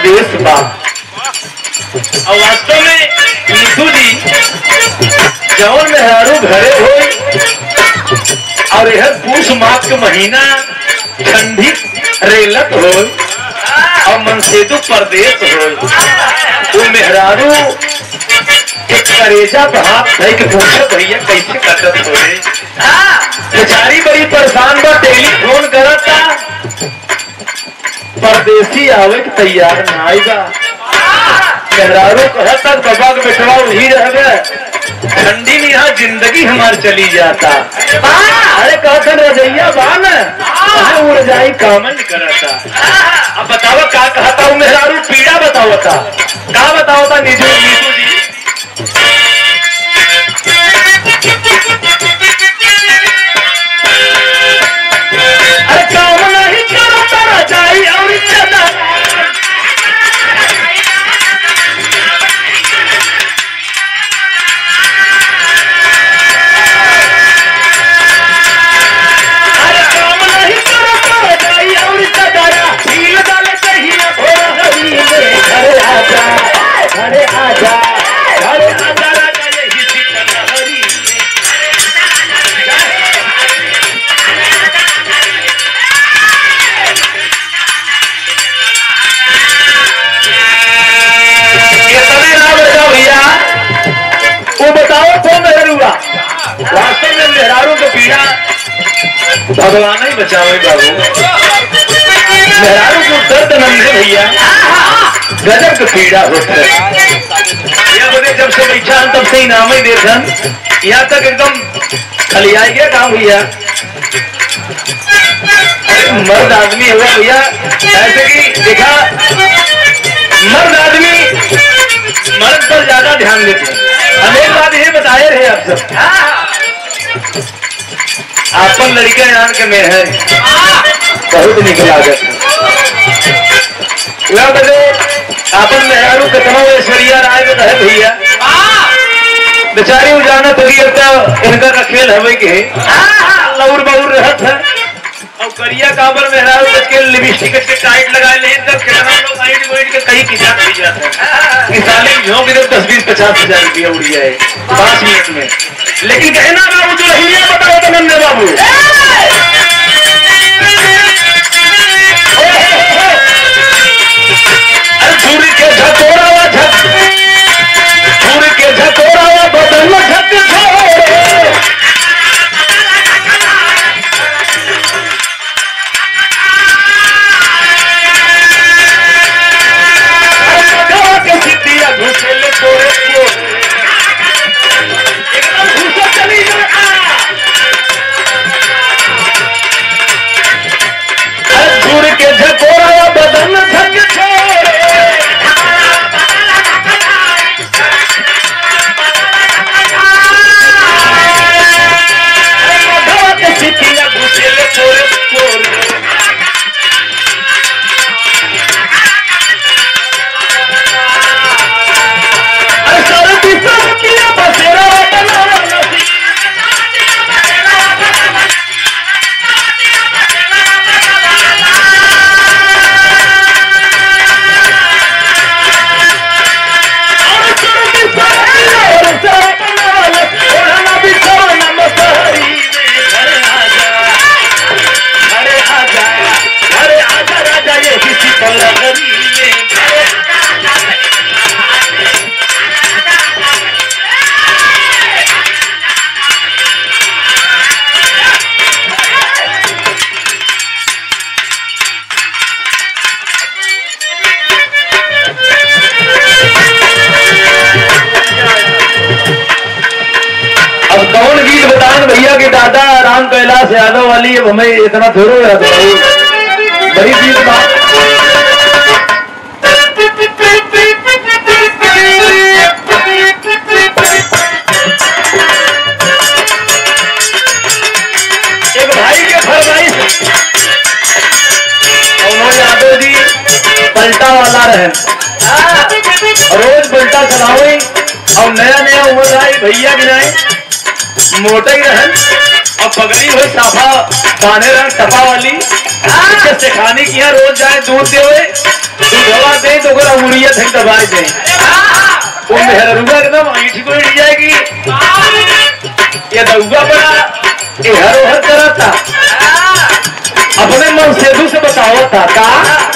परदेश बा। और वास्तव में नीतू जी जौन मेहरारू घरे हो और यह पूछ मास के महीना ठंडी रेलत हो और मनसेतु परदेश हो, वो मेहरारू एक करेजा पे हाथ धई के पूछे भैया कैसे करत हो रे। बेचारी बड़ी परेशान बा, टेलीफोन करता परदेसी आवे के तैयार ना आएगा। मेहरारू कहता बाबा के बेटवा वही रह गए, ठंडी में यहाँ जिंदगी हमारी चली जाता। अरे कहते रजैया बान वो रजाई कामन करता। अब बताओ का कहता हूँ मेहरारू पीड़ा बताओता का बताओता नीतू जी। अरे काम नहीं करता रजाई और वास्तव में मेहरारू को पीड़ा भगवान ही बचावे बाबू। मेहरारू को दर्द नंदे भैया गजब की पीड़ा होता है। यह बोले जब से बैठा तब से इनाम ही देखन यहाँ तक एकदम खली आई गया काम भैया। मर्द आदमी हुआ भैया ऐसे कि देखा मर्द आदमी मर्द पर ज्यादा ध्यान देते हैं। हम एक बात ये बताए रहे आप सब, आपन लड़का जान के में है बहुत निकला गया आपन मेहरारू कितना ऐश्वर्या राय में रहे भैया। बेचारी उजाना तो इनका रखेल हवे के लौर बउर रहत है और करिया काबर मेहरारू के लिपस्टिक के टाइट लगाए ले तब कितना लोग हाइट वाइट के कहीं की जात नहीं जाता है। साले झोंक दे 10-20-50,000 रुपया उड़ जाए 5 मिनट में। लेकिन कहना बाबू जो रही बताओ तो नन्हे बाबू अरे सूर्य के झकोरा बदन झक भैया की दादा राम कैलाश यादव वाली अब हमें इतना थोड़ा याद बड़ी चीज बात। एक भाई के फरमाइश यादव जी पलटा वाला रहे रोज पलटा चलावे और नया नया उम्र आई भैया गिनाए मोटा ही रहन और पगड़ी हो साफा बाने रंग टपा वाली सिखाने की है रोज जाए दूध दे दूधवा दे तो उड़िया थे दबाई दे वो मेहरुआ एकदम ऐठी को हिट जाएगी ये दउआ बड़ा ये हरोहर करा था अपने मन सेधु से बताओ था का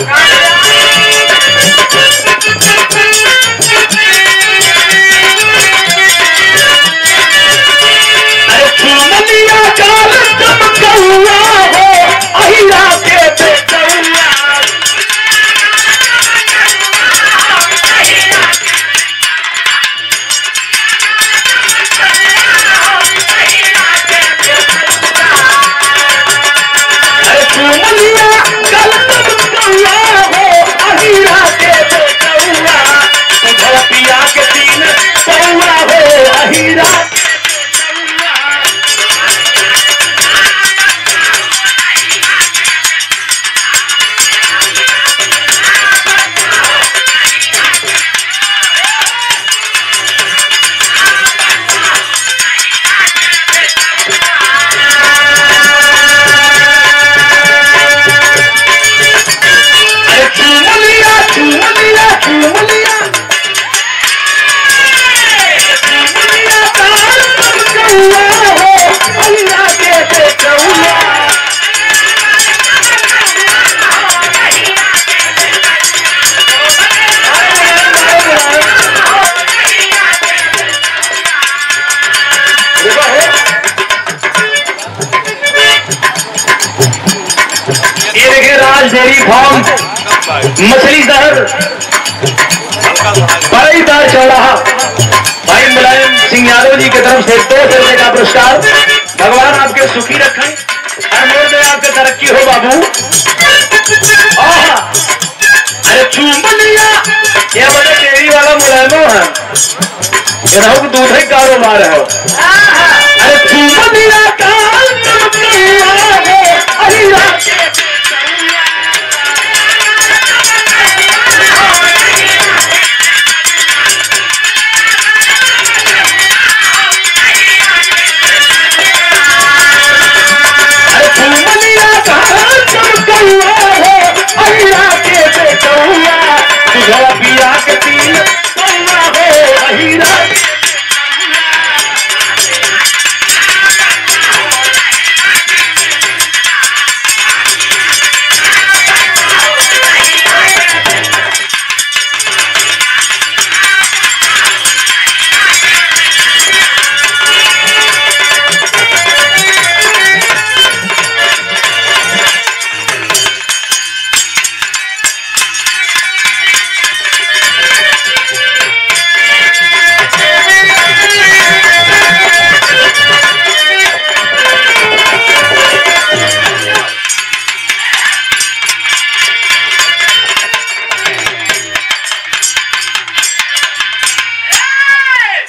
डेयरी फार्म मछली शहर बड़ईदार चौराहा भाई मुलायम सिंह यादव जी की तरफ से 200 रुपए का पुरस्कार। भगवान आपके सुखी रखें, हर मोड़ में आपके तरक्की हो बाबू। अरे चूम लिया ये बड़े डेयरी वाला मुलायमो है, दूध ही कारोबार है। अरे चूम लिया